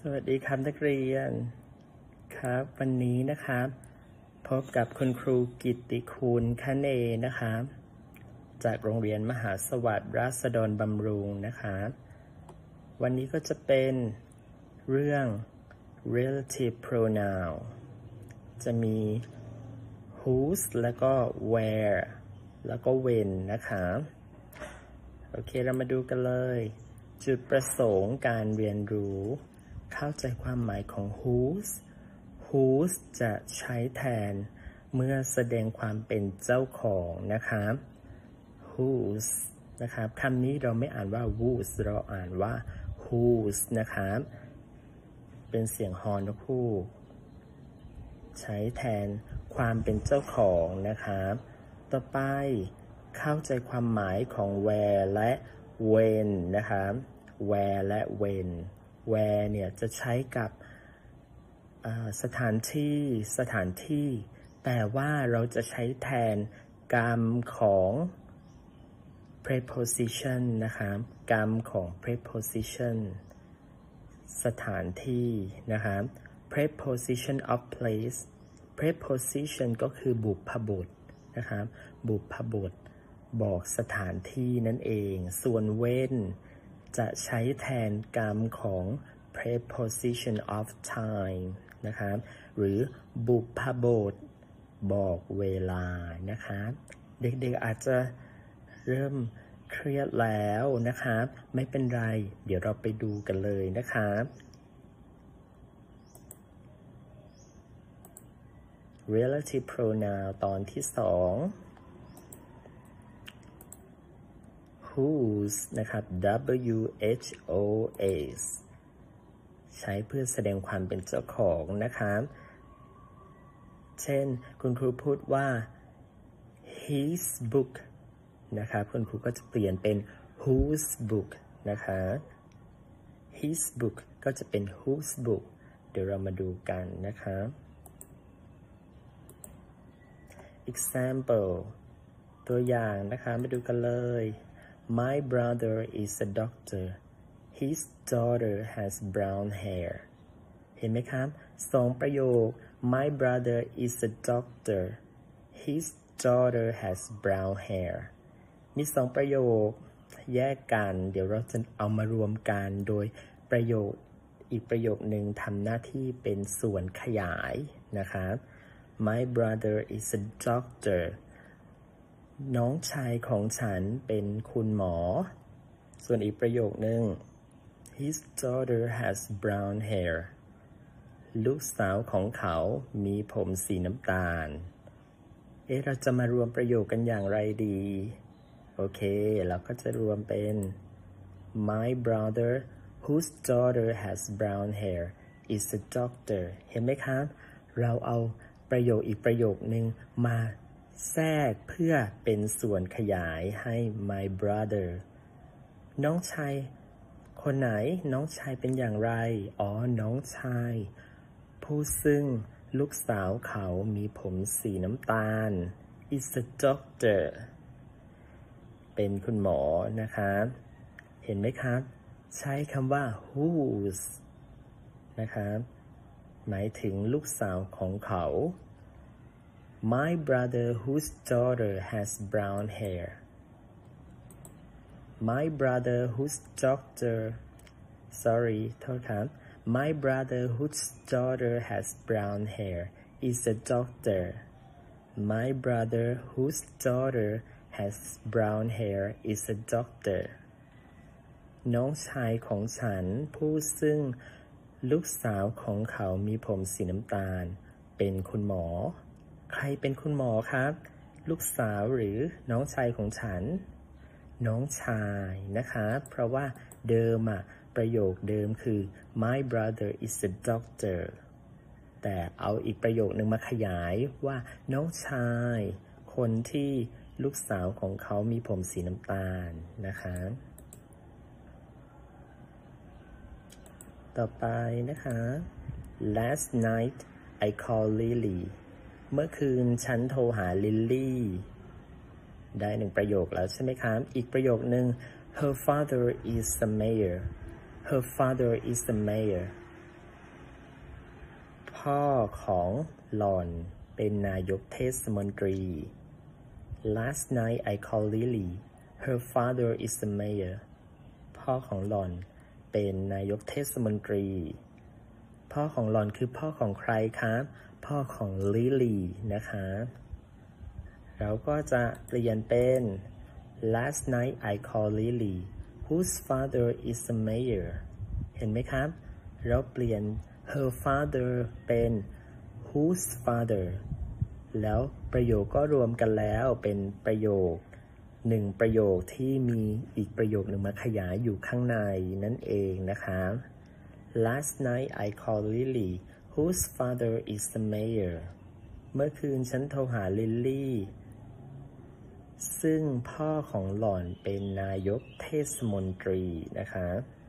วัสดีครับนักเรียนครับวันนี้นะครับพบกับคุณครูกิตติคุณคเนนะครับจากโรงเรียนมหาสวัสดิ์ราษฎรบำรุงนะครับวันนี้ก็จะเป็นเรื่อง relative pronoun จะมี whose แล้วก็ where แล้วก็ when นะครับโอเคเรามาดูกันเลยจุดประสงค์การเรียนรู้เข้าใจความหมายของ whose จะใช้แทนเมื่อแสดงความเป็นเจ้าของนะครับ whose นะครับคำนี้เราไม่อ่านว่า whose เราอ่านว่า whose นะครับเป็นเสียงฮอร์นนกฮูกใช้แทนความเป็นเจ้าของนะครับต่อไปเข้าใจความหมายของ where และ when นะครับ where และ where เนี่ยจะใช้กับสถานที่แต่ว่าเราจะใช้แทนกรรมของ preposition นะครับกรรมของ preposition สถานที่นะครับ preposition of place preposition ก็คือบุพบทนะครับบุพบทบอกสถานที่นั่นเองส่วน when จะใช้แทนกรรมของ preposition of time นะครับหรือบุพบทบอกเวลานะครับเด็กๆอาจจะเริ่มเครียดแล้วนะครับไม่เป็นไรเดี๋ยวเราไปดูกันเลยนะครับ relative pronoun ตอนที่2 whose นะครับ whos ใช้เพื่อแสดงความเป็นเจ้าของนะครับเช่นคุณครูพูดว่า his book นะครับคุณครูก็จะเปลี่ยนเป็น whose book นะคะ his book ก็จะเป็น whose book เดี๋ยวเรามาดูกันนะครับ example ตัวอย่างนะคะมาดูกันเลย My brother is a doctor. His daughter has brown hair. เห็นไหมครับ2ประโยค My brother is a doctor. His daughter has brown hair. มี2ประโยคแยกกันเดี๋ยวเราจะเอามารวมกันโดยประโยคอีกประโยคหนึ่งทำหน้าที่เป็นส่วนขยายนะครับ My brother is a doctor. น้องชายของฉันเป็นคุณหมอส่วนอีกประโยคหนึ่ง His daughter has brown hair. ลูกสาวของเขามีผมสีน้ำตาลเราจะมารวมประโยคกันอย่างไรดีโอเคเราก็จะรวมเป็น My brother whose daughter has brown hair is a doctor เห็นไหมครับเราเอาประโยคอีกประโยคนึงมาแทรกเพื่อเป็นส่วนขยายให้ my brother น้องชายคนไหนน้องชายเป็นอย่างไรน้องชายผู้ซึ่งลูกสาวเขามีผมสีน้ำตาล is a doctor เป็นคุณหมอนะครับเห็นไหมครับใช้คำว่า whose นะครับหมายถึงลูกสาวของเขา My brother whose daughter has brown hair. My brother whose daughter sorry โทษครับ My brother whose daughter has brown hair is a doctor. My brother whose daughter has brown hair is a doctor. น้องชายของฉันผู้ซึ่งลูกสาวของเขามีผมสีน้ำตาลเป็นคุณหมอใครเป็นคุณหมอครับลูกสาวหรือน้องชายของฉันน้องชายนะคะเพราะว่าเดิมประโยคเดิมคือ My brother is a doctor แต่เอาอีกประโยคนึงมาขยายว่าน้องชายคนที่ลูกสาวของเขามีผมสีน้ำตาลนะคะต่อไปนะคะ Last night I called Lily เมื่อคืนฉันโทรหาลิลลี่ได้1ประโยคแล้วใช่ไหมครับอีกประโยคนึง Her father is the mayor Her father is the mayor พ่อของหล่อนเป็นนายกเทศมนตรี Last night I called Lily her father is the mayor พ่อของหล่อนเป็นนายกเทศมนตรีพ่อของหล่อนคือพ่อของใครครับพ่อของลิลี่นะคะเราก็จะเปลี่ยนเป็น Last night I called Lily whose father is the mayor เห็นไหมครับเราเปลี่ยน her father เป็น whose father แล้วประโยคก็รวมกันแล้วเป็นประโยคหนึ่งประโยคที่มีอีกประโยคหนึ่งมาขยายอยู่ข้างในนั่นเองนะคะLast night I called Lily whose father is the mayor เมื่อคืนฉันโทรหาลิลลี่ซึ่งพ่อของหล่อนเป็นนายกเทศมนตรีนะคะ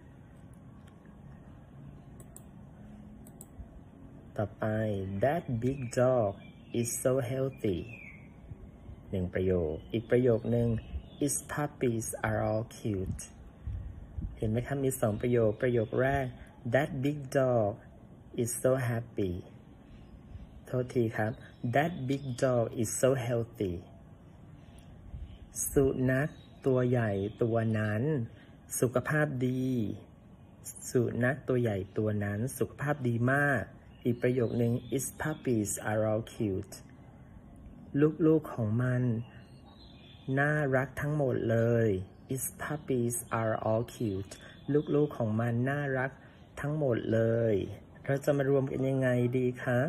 ต่อไป That big dog is so healthy หนึ่งประโยคอีกประโยคหนึ่ง Its puppies are all cute เห็นไหมครับมีสองประโยคประโยคแรกThat big dog is so happy โทษทีครับ That big dog is so healthy สุนัขตัวใหญ่ตัวนั้นสุขภาพดีสุนัขตัวใหญ่ตัวนั้นสุขภาพดีมากอีกประโยคนึง Its puppies are all cute ลูกๆของมันน่ารักทั้งหมดเลย Its puppies are all cute ลูกๆของมันน่ารักทั้งหมดเลยเราจะมารวมกันยังไงดีครับ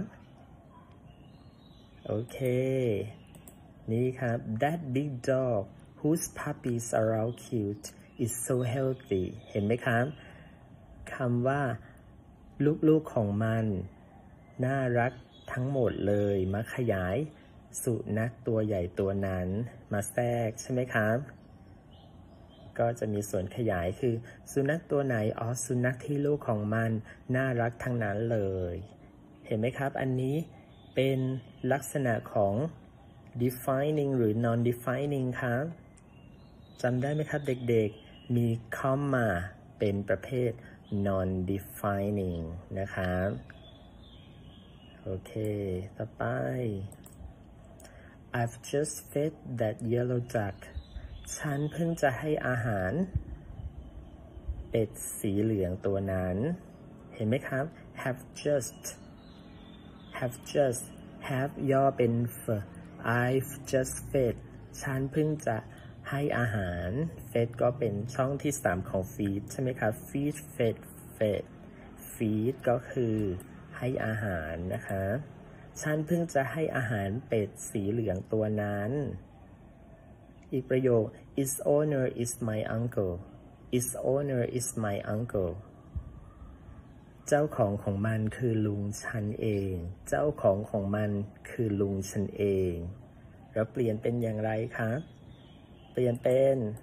โอเคนี่ครับ That big dog whose puppies are all cute is so healthy เห็นไหมครับคำว่าลูกๆของมันน่ารักทั้งหมดเลยมาขยายสุนัขตัวใหญ่ตัวนั้นมาแทรกใช่ไหมครับก็จะมีส่วนขยายคือสุนัขตัวไหนสุนัขที่ลูกของมันน่ารักทั้งนั้นเลยเห็นไหมครับอันนี้เป็นลักษณะของ defining หรือ non-defining ครับจำได้ไหมครับเด็กๆมี comma เป็นประเภท non-defining นะครับโอเคต่อไป I've just fed that yellow duckฉันเพิ่งจะให้อาหารเป็ดสีเหลืองตัวนั้นเห็นไหมครับ have just have ย่อเป็น I've just fed ฉันเพิ่งจะให้อาหาร fed ก็เป็นช่องที่3ของ feed ใช่ไหมครับ feed ก็คือให้อาหารนะคะฉันเพิ่งจะให้อาหารเป็ดสีเหลืองตัวนั้นอีกประโยค Its owner is my uncle Its owner is my uncle เจ้าของมันคือลุงฉันเองเจ้าของมันคือลุงฉันเองแล้วเปลี่ยนเป็นอย่างไรครับเปลี่ยนเป็น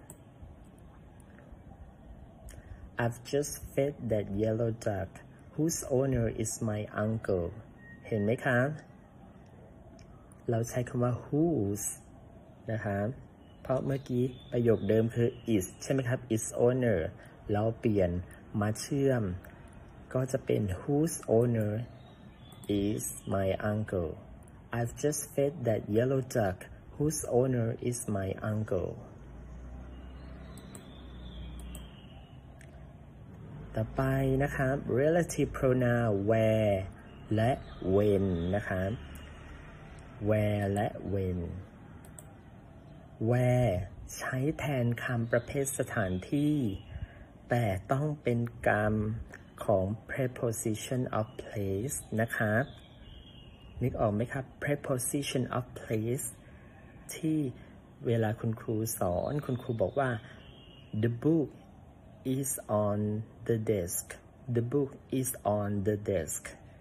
I've just fed that yellow duck whose owner is my uncle เห็นไหมครับเราใช้คำว่า whose นะครับเพราะเมื่อกี้ประโยคเดิมคือ is ใช่ไหมครับ its owner เราเปลี่ยนมาเชื่อมก็จะเป็น whose owner is my uncle I've just fed that yellow duck whose owner is my uncle ต่อไปนะครับ relative pronoun where และ when นะครับ where และ when where ใช้แทนคำประเภทสถานที่แต่ต้องเป็นกรรมของ preposition of place นะครับนึกออกไหมครับ preposition of place ที่เวลาคุณครูสอนคุณครูบอกว่า the book is on the desk the book is on the desk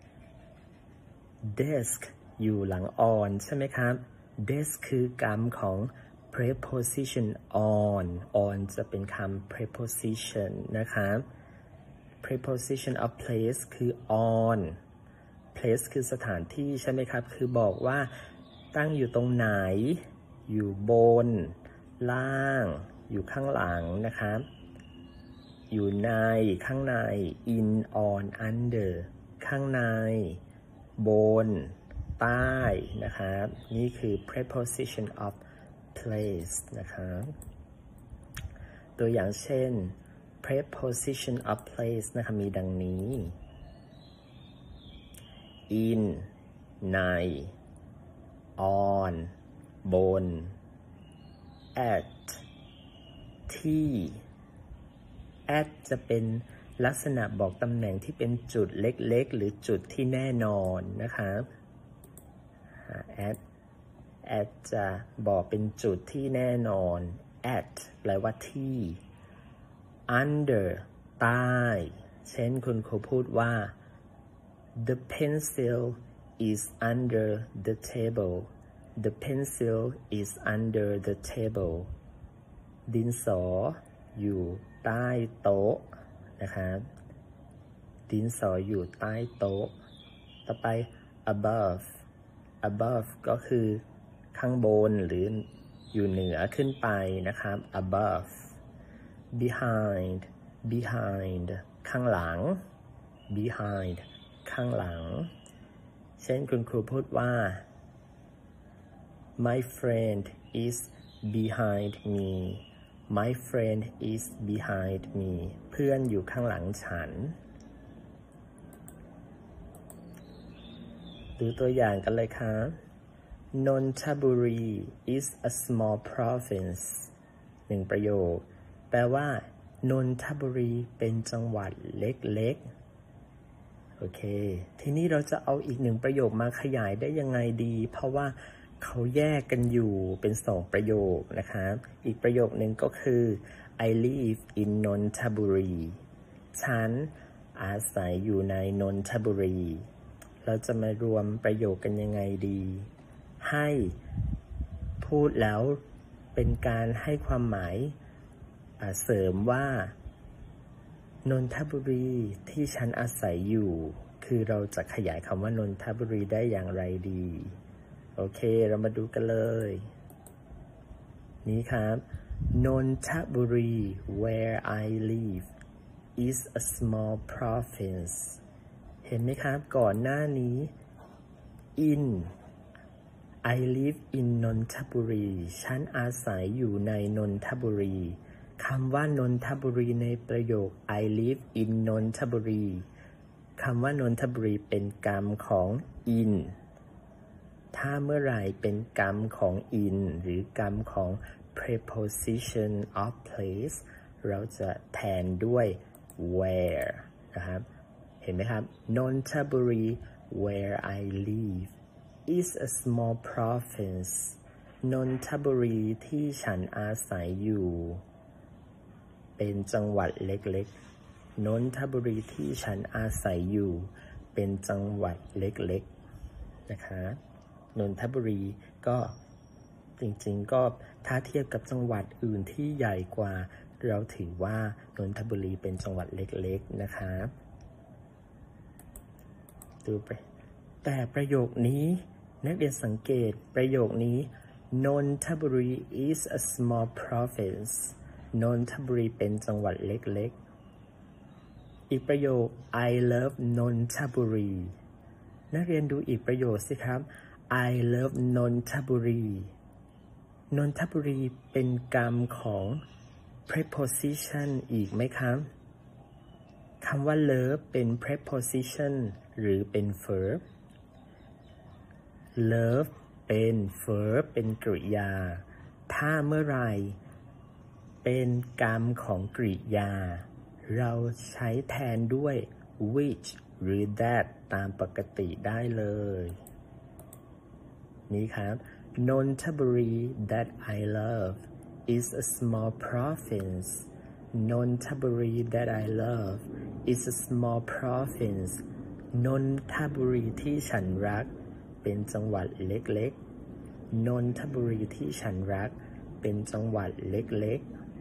desk อยู่หลัง on ใช่ไหมครับ desk คือกรรมของ preposition on จะเป็นคำ preposition นะครับ preposition of place คือ on place คือสถานที่ใช่ไหมครับคือบอกว่าตั้งอยู่ตรงไหนอยู่บนล่างอยู่ข้างหลังนะครับอยู่ในข้างใน in on under ข้างในบนใต้นะครับนี่คือ preposition of place นะครับตัวอย่างเช่น preposition of place นะครับมีดังนี้ in ใน on บน at ที่ at จะเป็นลักษณะบอกตำแหน่งที่เป็นจุดเล็กๆหรือจุดที่แน่นอนนะครับ at จะบอกเป็นจุดที่แน่นอน at แปลว่าที่ under ใต้เช่นคุณครูพูดว่า the pencil is under the table the pencil is under the table ดินสออยู่ใต้โต๊ะนะครับดินสออยู่ใต้โต๊ะต่อไป above ก็คือข้างบนหรืออยู่เหนือขึ้นไปนะครับ above behind ข้างหลัง behind ข้างหลังเช่นคุณครูพูดว่า my friend is behind me my friend is behind me เพื่อนอยู่ข้างหลังฉันดูตัวอย่างกันเลยครับ Nonthaburi is a small province หนึ่งประโยคแปลว่านนทบุรีเป็นจังหวัดเล็กๆโอเคทีนี้เราจะเอาอีกหนึ่งประโยคมาขยายได้ยังไงดีเพราะว่าเขาแยกกันอยู่เป็นสองประโยคนะครับอีกประโยคนึงก็คือ I live in นนทบุรีฉันอาศัยอยู่ในนนทบุรีเราจะมารวมประโยคกันยังไงดีให้พูดแล้วเป็นการให้ความหมายเสริมว่านนทบุรีที่ฉันอาศัยอยู่คือเราจะขยายคำว่านนทบุรีได้อย่างไรดีโอเคเรามาดูกันเลยนี่ครับนนทบุรี where I live is a small province เห็นไหมครับก่อนหน้านี้ in I live in นนทบุรีฉันอาศัยอยู่ในนนทบุรีคำว่านนทบุรีในประโยค I live in นนทบุรีคำว่านนทบุรีเป็นกรรมของ in ถ้าเมื่อไหร่เป็นกรรมของ in หรือกรรมของ preposition of place เราจะแทนด้วย where นะครับเห็นไหมครับนนทบุรี where I live is a small province นนทบุรีที่ฉันอาศัยอยู่เป็นจังหวัดเล็กๆนนทบุรีที่ฉันอาศัยอยู่เป็นจังหวัดเล็กๆนะคะนนทบุรีก็จริงๆก็ถ้าเทียบกับจังหวัดอื่นที่ใหญ่กว่าเราถือว่านนทบุรีเป็นจังหวัดเล็กๆนะคะดูไปแต่ประโยคนี้นักเรียนสังเกตประโยคนี้นนทบุรี is a small province นนทบุรีเป็นจังหวัดเล็กๆอีกประโยค I love นนทบุรีนักเรียนดูอีกประโยคสิครับ I love นนทบุรีนนทบุรีเป็นกรรมของ preposition อีกไหมครับคำว่า love เป็น preposition หรือเป็น verb love เป็น verb เป็นกริยาถ้าเมื่อไรเป็นกรรมของกริยาเราใช้แทนด้วย which หรือ that ตามปกติได้เลยนี่ครับนนทบุรี that I love is a small province นนทบุรี that I love is a small province นนทบุรีที่ฉันรักเป็นจังหวัดเล็กๆนนทบุรีที่ฉันรักเป็นจังหวัดเล็ก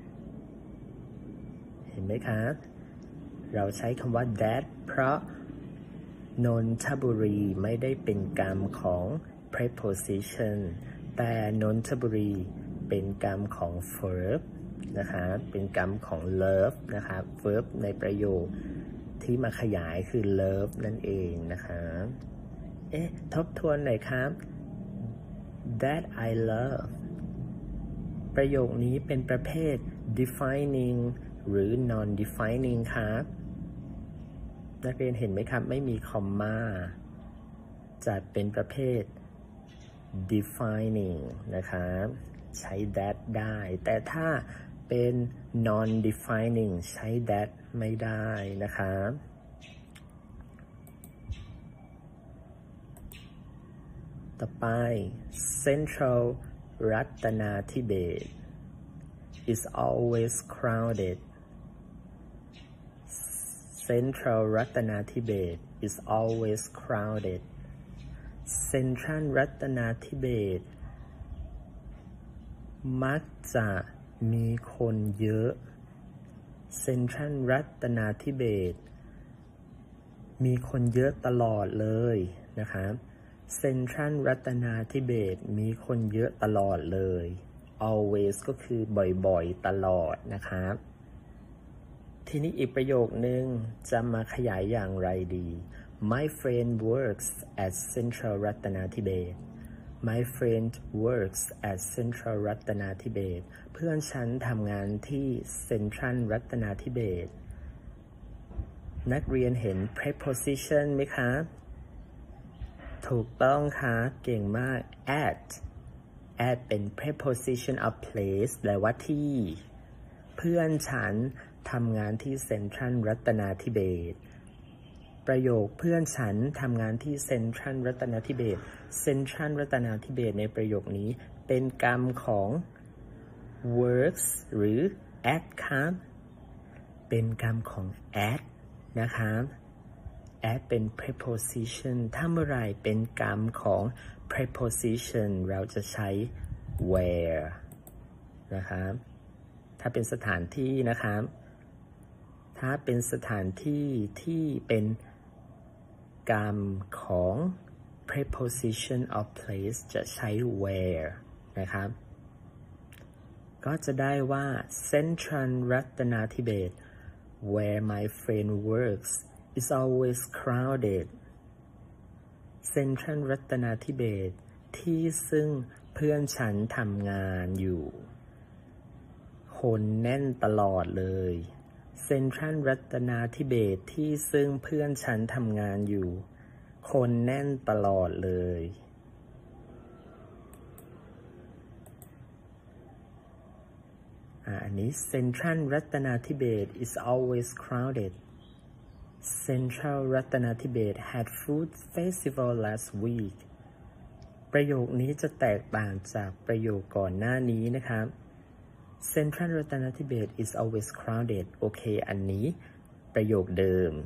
ๆเห็นไหมครับเราใช้คำว่า that เพราะนนทบุรีไม่ได้เป็นกรรมของ preposition แต่นนทบุรีเป็นกรรมของ verb นะคะเป็นกรรมของ love นะคะ verb ในประโยคที่มาขยายคือ love นั่นเองนะคะทบทวนหน่อยครับ that I love ประโยคนี้เป็นประเภท defining หรือ non-defining ครับนักเรียนเห็นไหมครับไม่มีคอมมาจัดเป็นประเภท defining นะครับใช้ that ได้แต่ถ้าเป็น non-defining ใช้ that ไม่ได้นะครับต่อไป Central รัตนาธิเบศ is always crowded Central รัตนาธิเบศ is always crowded Central รัตนาธิเบศมักจะมีคนเยอะ Central รัตนาธิเบศมีคนเยอะตลอดเลยนะครับเซ็นทรัลรัตนาธิเบศมีคนเยอะตลอดเลย always ก็คือบ่อยๆตลอดนะครับทีนี้อีกประโยคนึงจะมาขยายอย่างไรดี My friend works at Central รัตนาธิเบศ My friend works at Central รัตนาธิเบศเพื่อนฉันทำงานที่ Central รัตนาธิเบศนักเรียนเห็น preposition ไหมครับถูกต้องครับเก่งมาก at เป็น preposition of place แปลว่าที่เพื่อนฉันทำงานที่เซ็นทรัลรัตนาธิเบศประโยคเพื่อนฉันทำงานที่เซ็นทรัลรัตนาธิเบศเซ็นทรัลรัตนาธิเบศในประโยคนี้เป็นกรรมของ works หรือ at ครับเป็นกรรมของ at นะครับ at เป็น preposition ถ้าเมื่อไรเป็นกรรมของ preposition เราจะใช้ where นะครับถ้าเป็นสถานที่นะครับถ้าเป็นสถานที่ที่เป็นกรรมของ preposition of place จะใช้ where นะครับก็จะได้ว่า Central รัตนาธิเบศ where my friend works is always crowded Central รัตนาธิเบศที่ซึ่งเพื่อนฉันทำงานอยู่คนแน่นตลอดเลยเซ็นทรัลรัตนาธิเบศที่ซึ่งเพื่อนฉันทำงานอยู่คนแน่นตลอดเลยอันนี้เซ็นทรัลรัตนาธิเบศ is always crowded Central รัตนาธิเบศ had food festival last week ประโยคนี้จะแตกต่างจากประโยคก่อนหน้านี้นะครับCentral รัตนาธิเบศ is always crowded โอเคอันนี้ประโยคเดิม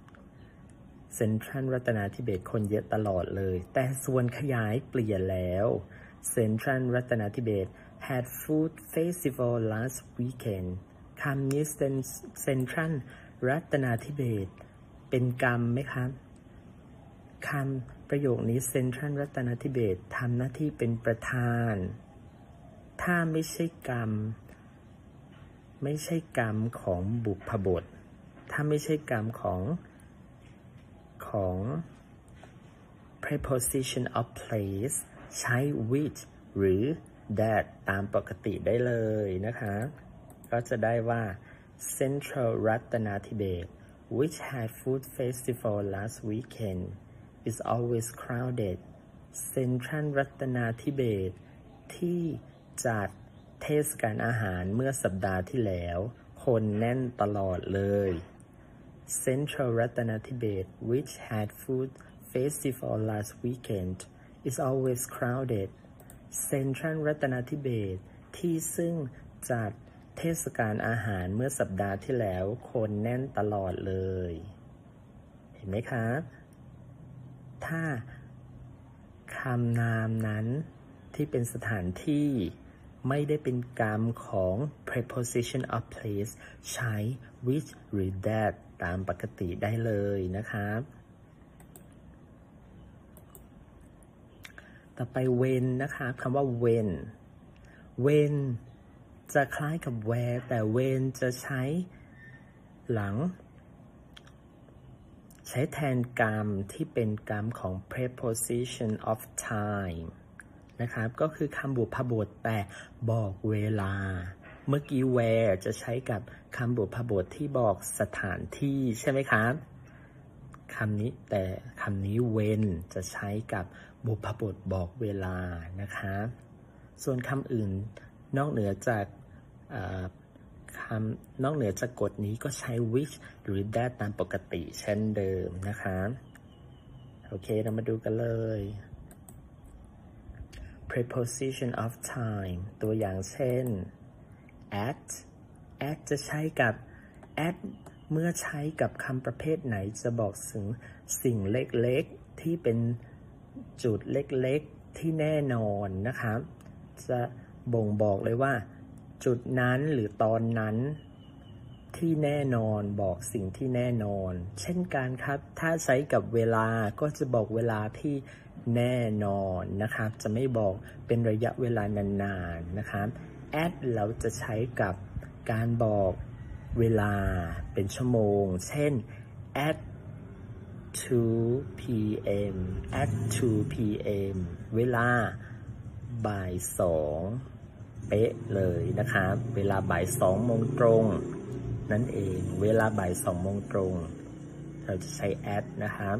Central รัตนาธิเบศคนเยอะตลอดเลยแต่ส่วนขยายเปลี่ยนแล้ว Central รัตนาธิเบศ had food festival last weekend คำนี้ Central รัตนาธิเบศเป็นกรรมไหมครับคำประโยคนี้ Central รัตนาธิเบศทำหน้าที่เป็นประธานถ้าไม่ใช่กรรมของบุพบทถ้าไม่ใช่กรรมของ preposition of place ใช้ which หรือ that ตามปกติได้เลยนะคะก็จะได้ว่า Central รัตนาธิเบศ which had food festival last weekend is always crowded Central รัตนาธิเบศที่จัดเทศกาลอาหารเมื่อสัปดาห์ที่แล้วคนแน่นตลอดเลย Central รัตนาธิเบศ which had food festival last weekend is always crowded Central รัตนาธิเบศที่ซึ่งจัดเทศกาลอาหารเมื่อสัปดาห์ที่แล้วคนแน่นตลอดเลยเห็นไหมครับถ้าคำนามนั้นที่เป็นสถานที่ไม่ได้เป็นกรรมของ preposition of place ใช้ which หรือ that ตามปกติได้เลยนะครับต่อไป when นะครับคำว่า when จะคล้ายกับ where แต่ when จะใช้หลังใช้แทนกรรมที่เป็นกรรมของ preposition of time นะครับก็คือคำบุพบทแต่บอกเวลาเมื่อกี้ where จะใช้กับคำบุพบทที่บอกสถานที่ใช่ไหมครับคำนี้แต่คำนี้ when จะใช้กับบุพบทบอกเวลานะครับส่วนคำอื่นนอกเหนือจากกฎนี้ก็ใช้ which หรือ that ตามปกติเช่นเดิมนะครับโอเคเรามาดูกันเลย preposition of time ตัวอย่างเช่น at จะใช้กับ at เมื่อใช้กับคำประเภทไหนจะบอกถึงสิ่งเล็กๆที่เป็นจุดเล็กๆที่แน่นอนนะครับจะบ่งบอกเลยว่าจุดนั้นหรือตอนนั้นที่แน่นอนบอกสิ่งที่แน่นอนเช่นกันครับถ้าใช้กับเวลาก็จะบอกเวลาที่แน่นอนนะครับจะไม่บอกเป็นระยะเวลานานๆนะครับ at เราจะใช้กับการบอกเวลาเป็นชั่วโมงเช่น at 2 p.m. at 2 p.m. เวลาบ่าย2เป๊ะเลยนะครับเวลาบ่าย2โมงตรงนั่นเองเวลาบ่าย2โมงตรงเราจะใช้ at นะครับ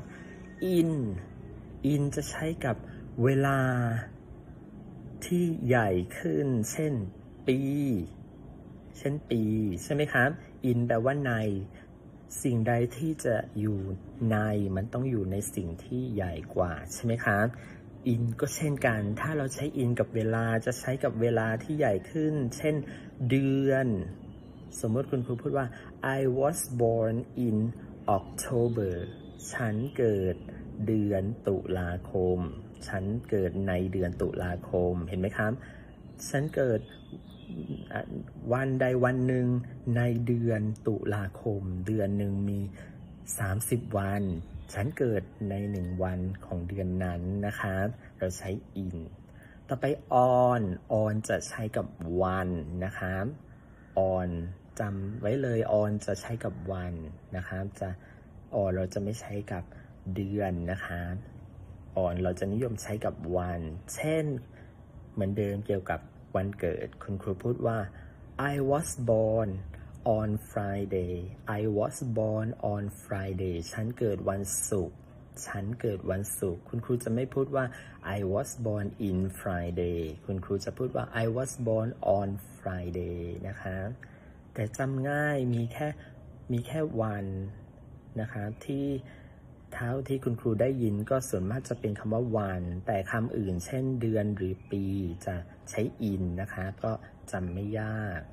in จะใช้กับเวลาที่ใหญ่ขึ้นเช่นปีใช่ไหมครับ in แปลว่าในสิ่งใดที่จะอยู่ในมันต้องอยู่ในสิ่งที่ใหญ่กว่าใช่ไหมครับ in ก็เช่นกันถ้าเราใช้ in กับเวลาจะใช้กับเวลาที่ใหญ่ขึ้นเช่นเดือนสมมติคุณครูพูดว่า I was born in October ฉันเกิดเดือนตุลาคมฉันเกิดในเดือนตุลาคมเห็นไหมครับฉันเกิดวันใดวันหนึ่งในเดือนตุลาคมเดือนหนึ่งมี30วันฉันเกิดใน1วันของเดือนนั้นนะครับเราใช้ in ต่อไป on จะใช้กับวันนะครับ on จำไว้เลย on จะใช้กับวันนะครับon เราจะไม่ใช้กับเดือนนะครับ on เราจะนิยมใช้กับวันเช่นเหมือนเดิมเกี่ยวกับวันเกิดคุณครูพูดว่า I was born on Friday I was born on Friday ฉันเกิดวันศุกร์คุณครูจะไม่พูดว่า I was born in Friday คุณครูจะพูดว่า I was born on Friday นะคะแต่จำง่ายมีแค่วันนะคะที่เท่าที่คุณครูได้ยินก็ส่วนมากจะเป็นคำว่าวันแต่คำอื่นเช่นเดือนหรือปีจะใช้ in นะคะก็จำไม่ยาก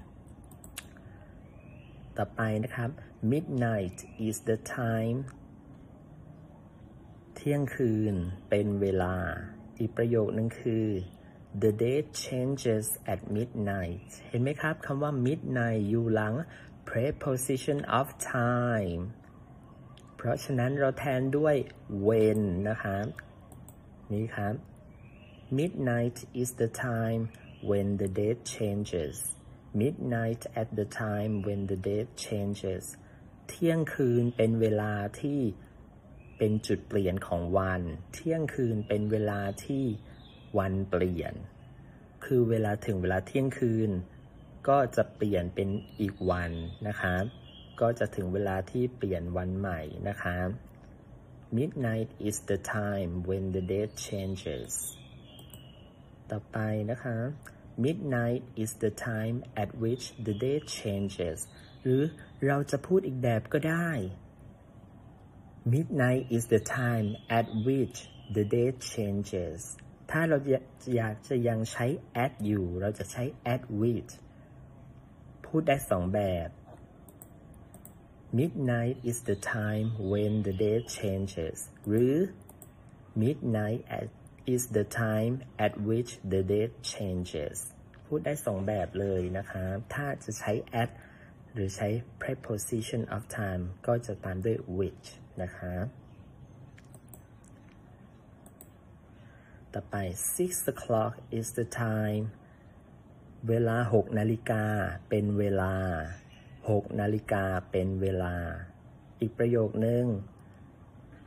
ต่อไปนะครับ midnight is the time เที่ยงคืนเป็นเวลาอีกประโยคนึงคือ the day changes at midnight เห็นไหมครับคำว่า midnight อยู่หลัง preposition of time เพราะฉะนั้นเราแทนด้วย when นะครับนี่ครับ midnight is the time when the day changes midnight at the time when the day changes เที่ยงคืนเป็นเวลาที่เป็นจุดเปลี่ยนของวันเที่ยงคืนเป็นเวลาที่วันเปลี่ยนคือเวลาถึงเวลาเที่ยงคืนก็จะเปลี่ยนเป็นอีกวันนะครับก็จะถึงเวลาที่เปลี่ยนวันใหม่นะครับ midnight is the time when the day changes ต่อไปนะคะMidnight is the time at which the day changes หรือเราจะพูดอีกแบบก็ได้ Midnight is the time at which the day changes ถ้าเราอยากจะยังใช้ at อยู่เราจะใช้ at which พูดได้2แบบ Midnight is the time when the day changes หรือ Midnight is the time at which the date changes พูดได้2แบบเลยนะคะถ้าจะใช้ at หรือใช้ preposition of time ก็จะตามด้วย which นะคะต่อไป 6 o'clock is the time เวลา6 นาฬิกาเป็นเวลา6 นาฬิกาเป็นเวลาอีกประโยคนึง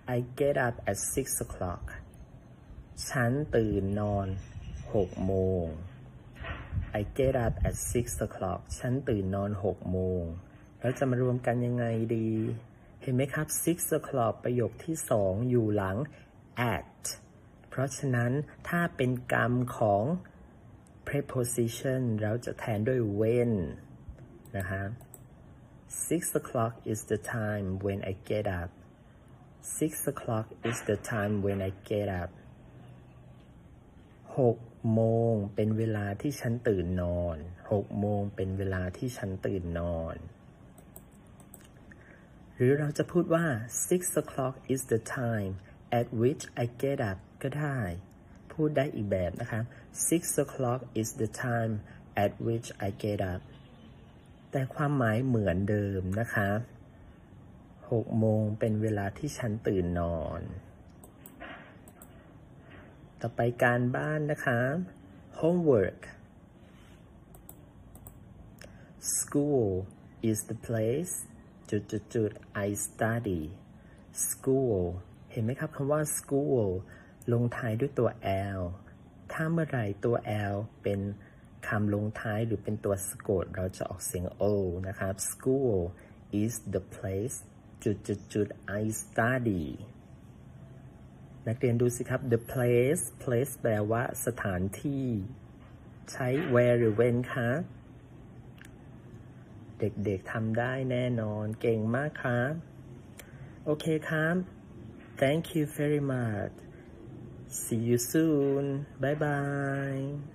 I get up at 6 o'clock ฉันตื่นนอน6 โมง I get up at 6 o'clock ฉันตื่นนอน6 โมงแล้วจะมารวมกันยังไงดี เห็นไหมครับ 6 o'clock ประโยคที่2อยู่หลัง at เพราะฉะนั้นถ้าเป็นกรรมของ preposition เราจะแทนด้วย when นะฮะ 6 o'clock is the time when I get up 6 o'clock is the time when I get up 6 โมงเป็นเวลาที่ฉันตื่นนอน6 โมงเป็นเวลาที่ฉันตื่นนอนหรือเราจะพูดว่า 6 o'clock is the time at which I get up ก็ได้พูดได้อีกแบบนะคะ 6 o'clock is the time at which I get up แต่ความหมายเหมือนเดิมนะคะ6 โมงเป็นเวลาที่ฉันตื่นนอนต่อไปการบ้านนะคะ homework school is the place I study school เห็นไหมครับคำว่า school ลงท้ายด้วยตัว l ถ้าเมื่อไหร่ตัว l เป็นคำลงท้ายหรือเป็นตัวสะกดเราจะออกเสียง o นะครับ school is the place I study นักเรียนดูสิครับ the place แปลว่าสถานที่ใช้ where หรือ when คะเด็กๆทำได้แน่นอนเก่งมากครับโอเคครับ thank you very much see you soon bye bye